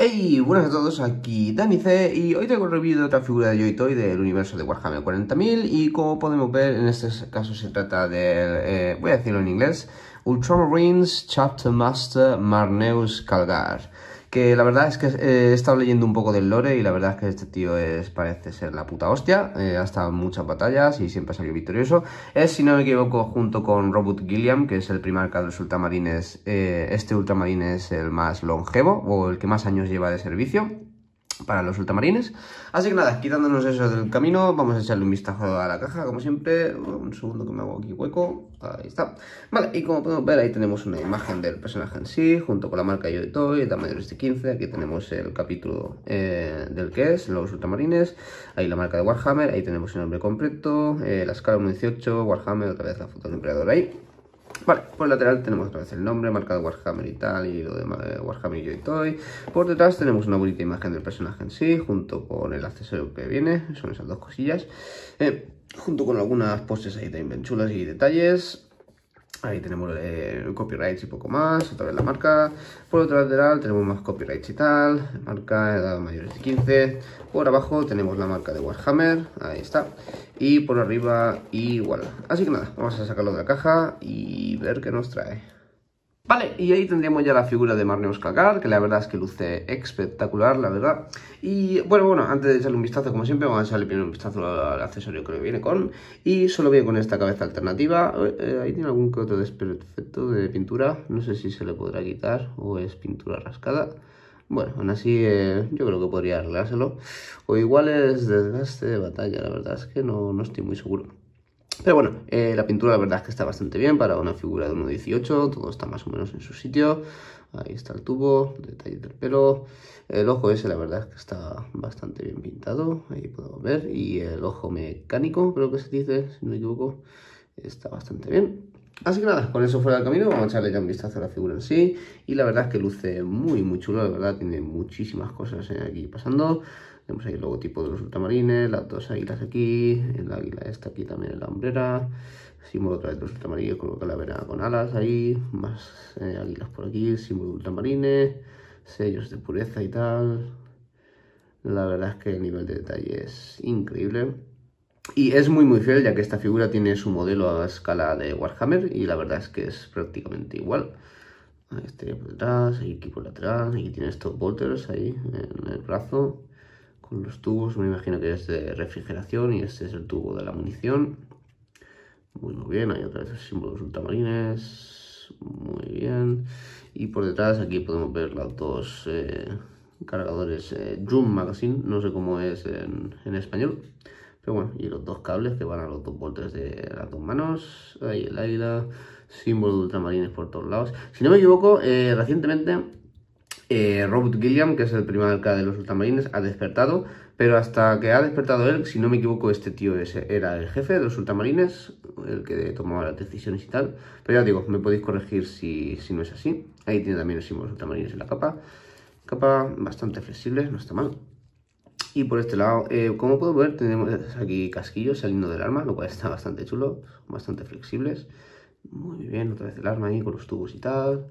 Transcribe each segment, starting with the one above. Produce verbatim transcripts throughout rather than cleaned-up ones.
Hey, buenas a todos, aquí Dani C y hoy tengo un review de otra figura de Yoitoy del universo de Warhammer cuarenta mil y como podemos ver en este caso se trata del, eh, voy a decirlo en inglés, Ultramarines Chapter Master Marneus Calgar, que la verdad es que eh, he estado leyendo un poco del lore y la verdad es que este tío es, parece ser la puta hostia, eh, ha estado en muchas batallas y siempre ha salido victorioso. Es, si no me equivoco, junto con Robert Gilliam, que es el primarca de los ultramarines, eh, este ultramarine es el más longevo o el que más años lleva de servicio para los ultramarines. Así que nada, quitándonos eso del camino, vamos a echarle un vistazo a la caja, como siempre. Un segundo que me hago aquí hueco. Ahí está. Vale, y como podemos ver, ahí tenemos una imagen del personaje en sí, junto con la marca Yoitoy, el tamaño de quince. Aquí tenemos el capítulo eh, del que es, los ultramarines. Ahí la marca de Warhammer, ahí tenemos el nombre completo, eh, la escala uno dieciocho, Warhammer, otra vez la foto del emperador ahí. Vale, por el lateral tenemos otra vez el nombre, marcado Warhammer y tal, y lo de Warhammer y Yoitoy. Por detrás tenemos una bonita imagen del personaje en sí, junto con el accesorio que viene, son esas dos cosillas. Eh, junto con algunas poses ahí también bien chulas y detalles. Ahí tenemos eh, copyrights y poco más, otra vez la marca. Por otro lateral tenemos más copyrights y tal, marca edad mayores de quince. Por abajo tenemos la marca de Warhammer, ahí está. Y por arriba igual. Así que nada, vamos a sacarlo de la caja y ver qué nos trae. Vale, y ahí tendríamos ya la figura de Marneus Calgar, que la verdad es que luce espectacular, la verdad. Y bueno, bueno, antes de echarle un vistazo, como siempre, vamos a echarle primero un vistazo al accesorio que le viene con. Y solo viene con esta cabeza alternativa. Eh, ahí tiene algún que otro desperfecto de pintura. No sé si se le podrá quitar o es pintura rascada. Bueno, aún así eh, yo creo que podría arreglárselo. O igual es desgaste de batalla, la verdad es que no, no estoy muy seguro. Pero bueno, eh, la pintura la verdad es que está bastante bien para una figura de uno dieciocho, todo está más o menos en su sitio. Ahí está el tubo, detalles del pelo. El ojo ese la verdad es que está bastante bien pintado, ahí podemos ver. Y el ojo mecánico, creo que se dice, si no me equivoco, está bastante bien. Así que nada, con eso fuera del camino, vamos a echarle ya un vistazo a la figura en sí. Y la verdad es que luce muy muy chulo, la verdad tiene muchísimas cosas aquí pasando. Tenemos ahí el logotipo de los ultramarines, las dos águilas aquí, el águila esta aquí también en la hombrera, símbolo otra vez de los ultramarines con la calavera con alas ahí, más eh, águilas por aquí, símbolo de ultramarines, sellos de pureza y tal. La verdad es que el nivel de detalle es increíble. Y es muy muy fiel, ya que esta figura tiene su modelo a escala de Warhammer y la verdad es que es prácticamente igual. Ahí estaría por detrás, ahí aquí por lateral, aquí tiene estos bolters ahí en el brazo. Con los tubos, me imagino que es de refrigeración y este es el tubo de la munición. Muy muy bien, hay otra vez el símbolo de los ultramarines. Muy bien. Y por detrás aquí podemos ver los dos eh, cargadores eh, Drum Magazine, no sé cómo es en, en español. Pero bueno, y los dos cables que van a los dos voltes de las dos manos. Ahí el águila, símbolo de ultramarines por todos lados. Si no me equivoco, eh, recientemente eh, Robert Gilliam, que es el primarca de los ultramarines, ha despertado. Pero hasta que ha despertado él, si no me equivoco, este tío ese era el jefe de los ultramarines, el que tomaba las decisiones y tal. Pero ya digo, me podéis corregir si, si no es así. Ahí tiene también el símbolo de los ultramarines en la capa. Capa bastante flexible, no está mal. Y por este lado, eh, como puedo ver, tenemos aquí casquillos saliendo del arma, lo cual está bastante chulo, bastante flexibles. Muy bien, otra vez el arma ahí con los tubos y tal.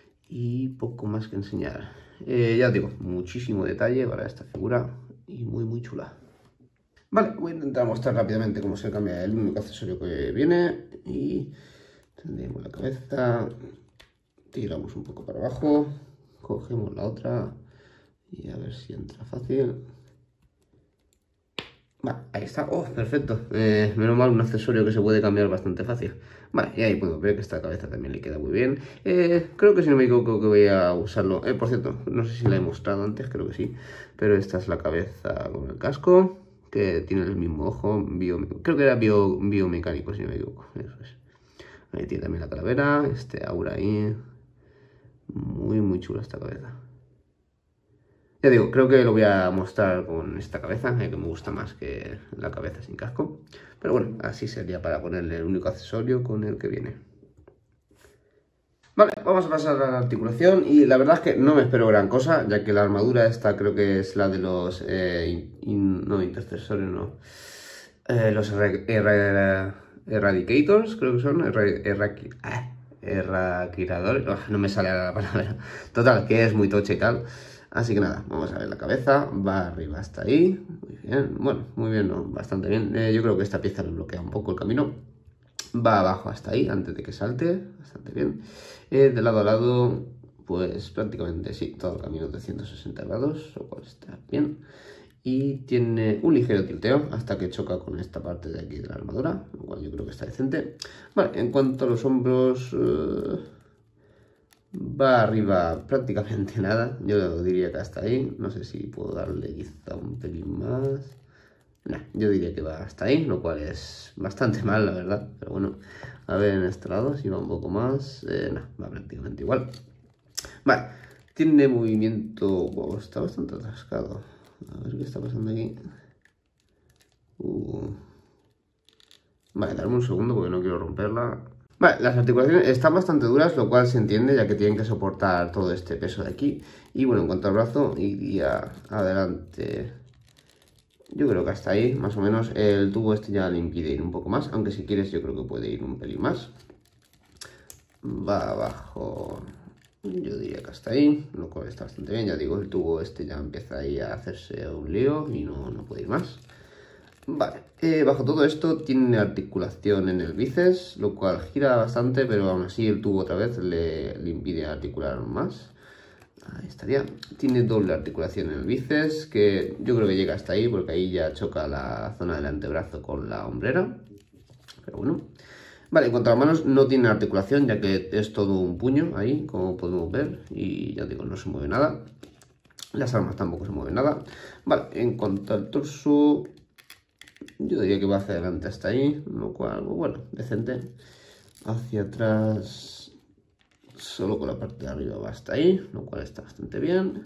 Y poco más que enseñar. Eh, ya os digo, muchísimo detalle para esta figura y muy muy chula. Vale, voy a intentar mostrar rápidamente cómo se cambia el único accesorio que viene. Y tendremos la cabeza, tiramos un poco para abajo, cogemos la otra y a ver si entra fácil. Vale, ahí está. Oh, perfecto. Eh, menos mal, un accesorio que se puede cambiar bastante fácil. Vale, y ahí podemos ver que esta cabeza también le queda muy bien. Eh, creo que si no me equivoco que voy a usarlo. Eh, por cierto, no sé si la he mostrado antes, creo que sí. Pero esta es la cabeza con el casco, que tiene el mismo ojo. Bio, creo que era bio, biomecánico, si no me equivoco. Eso es. Ahí tiene también la calavera, este aura ahí. Muy, muy chula esta cabeza. Ya digo, creo que lo voy a mostrar con esta cabeza, que me gusta más que la cabeza sin casco. Pero bueno, así sería para ponerle el único accesorio con el que viene. Vale, vamos a pasar a la articulación y la verdad es que no me espero gran cosa, ya que la armadura esta creo que es la de los... Eh, in, no, intercesores, no. Eh, los erra, erra, Erradicators, creo que son. Erra, erra, ah, erradicadores, oh, no me sale la palabra. Total, que es muy tocha y tal. Así que nada, vamos a ver la cabeza, va arriba hasta ahí, muy bien, bueno, muy bien, no, bastante bien. Eh, yo creo que esta pieza le bloquea un poco el camino. Va abajo hasta ahí, antes de que salte, bastante bien. Eh, de lado a lado, pues prácticamente sí, todo el camino de ciento sesenta grados, lo cual está bien. Y tiene un ligero tilteo hasta que choca con esta parte de aquí de la armadura, lo cual yo creo que está decente. Vale, en cuanto a los hombros, uh, va arriba prácticamente nada, yo diría que hasta ahí, no sé si puedo darle quizá un pelín más. Nah, yo diría que va hasta ahí, lo cual es bastante mal, la verdad, pero bueno, a ver en este lado si va un poco más, eh, nah, va prácticamente igual. Vale, tiene movimiento, wow, está bastante atascado. A ver qué está pasando aquí. Uh. Vale, darme un segundo porque no quiero romperla. Vale, las articulaciones están bastante duras, lo cual se entiende ya que tienen que soportar todo este peso de aquí. Y bueno, en cuanto al brazo, iría adelante. Yo creo que hasta ahí, más o menos. El tubo este ya le impide ir un poco más, aunque si quieres yo creo que puede ir un pelín más. Va abajo, yo diría que hasta ahí, lo cual está bastante bien. Ya digo, el tubo este ya empieza ahí a hacerse un lío y no, no puede ir más. Vale, eh, bajo todo esto tiene articulación en el bíceps, lo cual gira bastante, pero aún así el tubo otra vez le, le impide articular más. Ahí estaría. Tiene doble articulación en el bíceps, que yo creo que llega hasta ahí, porque ahí ya choca la zona del antebrazo con la hombrera. Pero bueno. Vale, en cuanto a las manos, no tiene articulación, ya que es todo un puño ahí, como podemos ver. Y ya digo, no se mueve nada. Las armas tampoco se mueven nada. Vale, en cuanto al torso, yo diría que va hacia adelante hasta ahí, lo cual, bueno, decente. Hacia atrás, solo con la parte de arriba va hasta ahí, lo cual está bastante bien.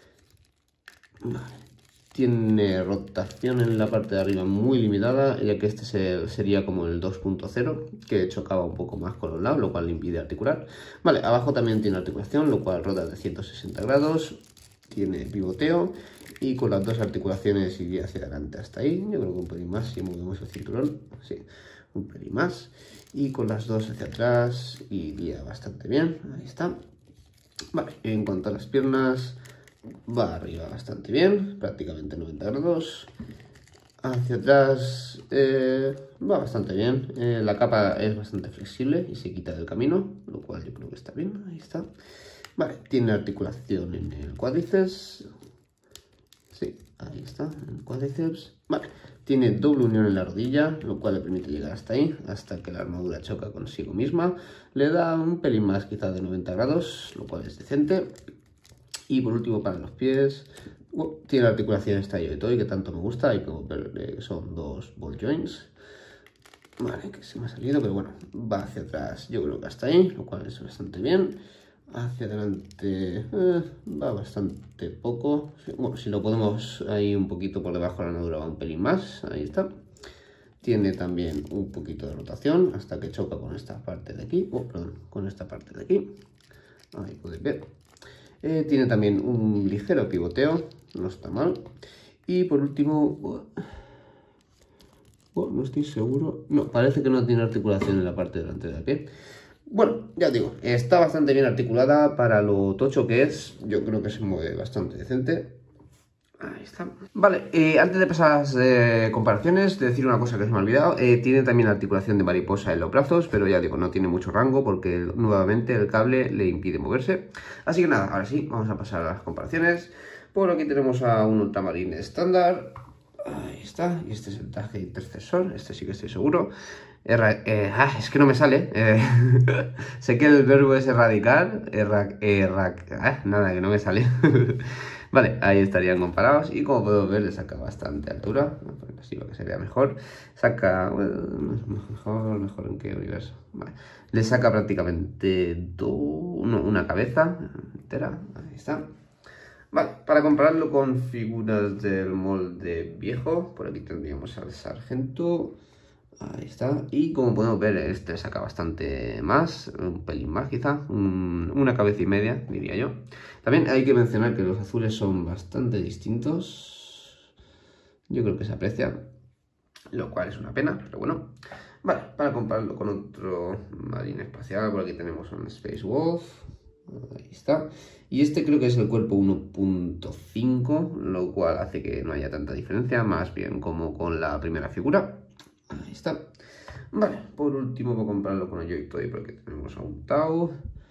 Vale. Tiene rotación en la parte de arriba muy limitada, ya que este sería como el dos punto cero, que chocaba un poco más con los lados, lo cual le impide articular. Vale, abajo también tiene articulación, lo cual rota de ciento sesenta grados. Tiene pivoteo y con las dos articulaciones iría hacia adelante hasta ahí. Yo creo que un pelín más si movemos el cinturón. Sí, un pelín más. Y con las dos hacia atrás iría bastante bien. Ahí está. Vale, en cuanto a las piernas, va arriba bastante bien, prácticamente noventa grados. Hacia atrás eh, va bastante bien. Eh, la capa es bastante flexible y se quita del camino, lo cual yo creo que está bien. Ahí está. Vale, tiene articulación en el cuádriceps. Sí, ahí está, en el cuádriceps. Vale, tiene doble unión en la rodilla, lo cual le permite llegar hasta ahí, hasta que la armadura choca consigo misma. Le da un pelín más quizá de noventa grados, lo cual es decente. Y por último, para los pies, oh, tiene la articulación esta Yoitoi que tanto me gusta. Ahí podemos ver que son dos ball joints. Vale, que se me ha salido, pero bueno, va hacia atrás, yo creo que hasta ahí, lo cual es bastante bien. Hacia adelante eh, va bastante poco. Bueno, si lo podemos ahí un poquito por debajo de la armadura va un pelín más. Ahí está. Tiene también un poquito de rotación hasta que choca con esta parte de aquí. Oh, perdón, con esta parte de aquí. Ahí podéis ver. Eh, tiene también un ligero pivoteo, no está mal. Y por último, oh, oh, no estoy seguro. No, parece que no tiene articulación en la parte delantera del pie. Bueno, ya os digo, está bastante bien articulada para lo tocho que es. Yo creo que se mueve bastante decente. Ahí está. Vale, eh, antes de pasar a las eh, comparaciones, de decir una cosa que se me ha olvidado. Eh, tiene también articulación de mariposa en los brazos, pero ya digo, no tiene mucho rango porque nuevamente el cable le impide moverse. Así que nada, ahora sí, vamos a pasar a las comparaciones. Por aquí tenemos a un Ultramarine estándar. Ahí está, y este es el traje intercesor, este sí que estoy seguro. Erra, eh, ah, es que no me sale. Eh, sé que el verbo es erradicar. Erra, erra, ah, nada, que no me sale. Vale, ahí estarían comparados. Y como podemos ver, le saca bastante altura. Voy a poner así para que se vea mejor. Saca. Bueno, mejor, mejor en qué universo. Vale. Le saca prácticamente do, no, una cabeza entera. Ahí está. Vale, para compararlo con figuras del molde viejo, por aquí tendríamos al sargento. Ahí está. Y como podemos ver, este saca bastante más, un pelín más quizá, un, una cabeza y media, diría yo. También hay que mencionar que los azules son bastante distintos. Yo creo que se aprecia, lo cual es una pena, pero bueno. Vale, para compararlo con otro marine espacial, por aquí tenemos un Space Wolf. Ahí está. Y este creo que es el cuerpo uno punto cinco, lo cual hace que no haya tanta diferencia, más bien como con la primera figura. Ahí está. Vale, por último voy a comprarlo con el Joy Toy porque tenemos a un Tau.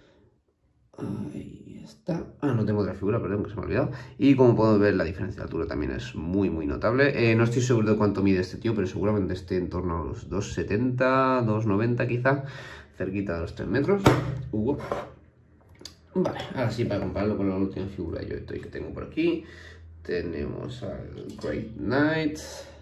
Ahí está. Ah, no tengo otra figura, perdón, que se me ha olvidado. Y como podemos ver, la diferencia de altura también es muy, muy notable. Eh, no estoy seguro de cuánto mide este tío, pero seguramente esté en torno a los dos setenta, dos noventa quizá, cerquita de los tres metros. Hugo. Vale, ahora sí, para compararlo con la última figura de Joy Toy que tengo por aquí, tenemos al Great Knight.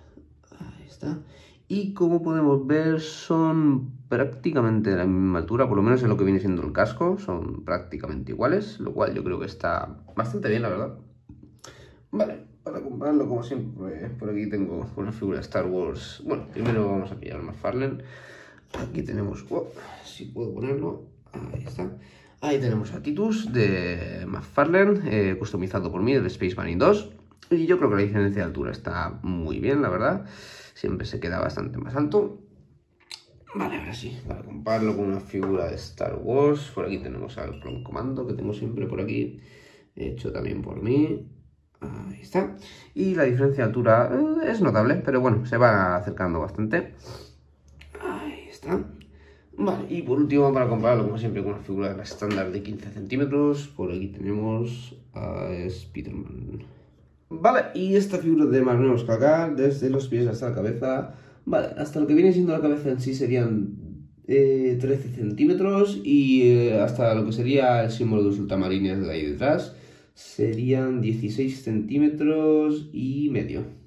Ahí está. Y como podemos ver, son prácticamente de la misma altura, por lo menos en lo que viene siendo el casco, son prácticamente iguales, lo cual yo creo que está bastante bien, la verdad. Vale, para compararlo, como siempre, por aquí tengo una figura de Star Wars. Bueno, primero vamos a pillar el McFarlane. Aquí tenemos, oh, si puedo ponerlo, ahí está. Ahí tenemos a Titus de McFarlane, eh, customizado por mí, del Space Marine dos. Y yo creo que la diferencia de altura está muy bien, la verdad. Siempre se queda bastante más alto. Vale, ahora sí, para compararlo con una figura de Star Wars. Por aquí tenemos al Clone Commando, que tengo siempre por aquí, hecho también por mí. Ahí está. Y la diferencia de altura eh, es notable, pero bueno, se va acercando bastante. Ahí está. Vale, y por último, para compararlo como siempre con una figura de la estándar de quince centímetros, por aquí tenemos a Spider-Man. Vale, y esta figura de más tenemos que acá, desde los pies hasta la cabeza. Vale, hasta lo que viene siendo la cabeza en sí serían eh, trece centímetros y eh, hasta lo que sería el símbolo de los ultramarines de ahí detrás serían dieciséis centímetros y medio.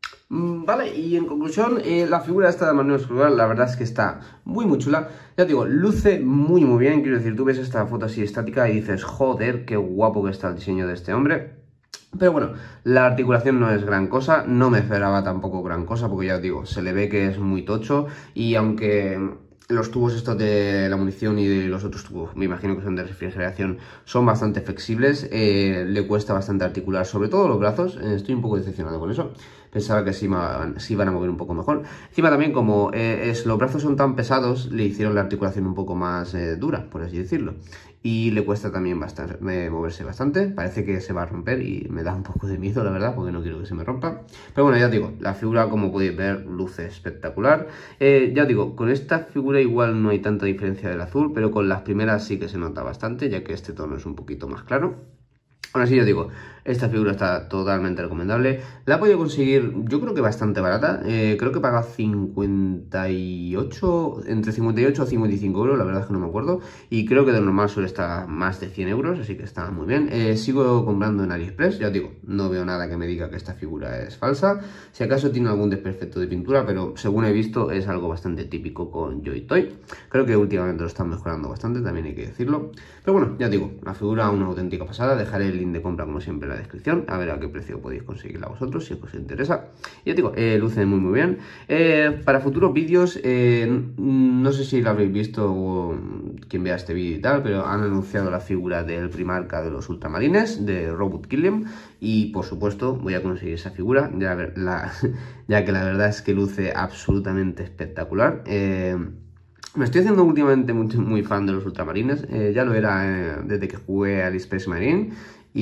Vale, y en conclusión, eh, la figura esta de Manuel Escobar, la verdad es que está muy muy chula. Ya te digo, luce muy muy bien, quiero decir, tú ves esta foto así estática y dices, joder, qué guapo que está el diseño de este hombre. Pero bueno, la articulación no es gran cosa, no me esperaba tampoco gran cosa, porque ya os digo, se le ve que es muy tocho y aunque los tubos estos de la munición y de los otros tubos, me imagino que son de refrigeración, son bastante flexibles, eh, le cuesta bastante articular, sobre todo los brazos, eh, estoy un poco decepcionado con eso, pensaba que sí, sí iban a mover un poco mejor. Encima también como eh, es, los brazos son tan pesados, le hicieron la articulación un poco más eh, dura, por así decirlo. Y le cuesta también bastante, eh, moverse bastante, parece que se va a romper y me da un poco de miedo, la verdad, porque no quiero que se me rompa. Pero bueno, ya os digo, la figura, como podéis ver, luce espectacular. Eh, ya os digo, con esta figura igual no hay tanta diferencia del azul, pero con las primeras sí que se nota bastante, ya que este tono es un poquito más claro. Aún así, yo digo, esta figura está totalmente recomendable. La he podido conseguir, yo creo que bastante barata. Eh, creo que paga cincuenta y ocho, entre cincuenta y ocho a cincuenta y cinco euros, la verdad es que no me acuerdo. Y creo que de normal suele estar más de cien euros, así que está muy bien. Eh, sigo comprando en AliExpress, ya os digo, no veo nada que me diga que esta figura es falsa. Si acaso tiene algún desperfecto de pintura, pero según he visto es algo bastante típico con Joy Toy. Creo que últimamente lo están mejorando bastante, también hay que decirlo. Pero bueno, ya os digo, la figura una auténtica pasada. Dejaré el link de compra como siempre en la descripción, a ver a qué precio podéis conseguirla vosotros si os interesa. Ya digo, eh, luce muy muy bien. Eh, para futuros vídeos, eh, no sé si lo habréis visto o quien vea este vídeo y tal, pero han anunciado la figura del Primarca de los Ultramarines, de Robot Killiam, y por supuesto voy a conseguir esa figura, ya, la, ya que la verdad es que luce absolutamente espectacular. Eh, Me estoy haciendo últimamente muy, muy fan de los Ultramarines, eh, ya lo era eh, desde que jugué al Space Marine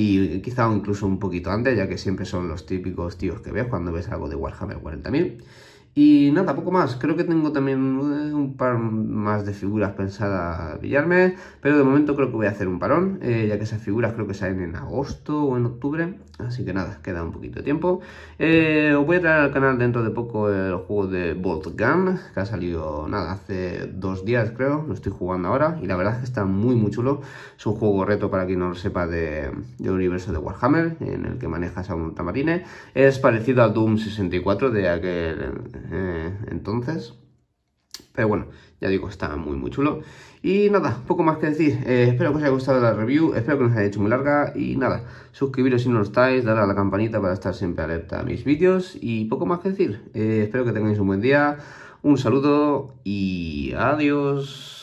y quizá incluso un poquito antes, ya que siempre son los típicos tíos que ves cuando ves algo de Warhammer cuarenta mil. Y nada, poco más. Creo que tengo también un par más de figuras pensadas a pillarme, pero de momento creo que voy a hacer un parón, eh, ya que esas figuras creo que salen en agosto o en octubre, así que nada, queda un poquito de tiempo. Eh, os voy a traer al canal dentro de poco el juego de Bolt Gun, que ha salido, nada, hace dos días creo, lo estoy jugando ahora, y la verdad es que está muy muy chulo. Es un juego reto para quien no lo sepa de, del universo de Warhammer, en el que manejas a un ultramarine. Es parecido a Doom sesenta y cuatro de aquel... Eh, entonces, pero bueno, ya digo, está muy muy chulo. Y nada, poco más que decir. eh, Espero que os haya gustado la review, espero que no os haya hecho muy larga. Y nada, suscribiros si no lo estáis, darle a la campanita para estar siempre alerta a mis vídeos. Y poco más que decir. eh, Espero que tengáis un buen día, un saludo y adiós.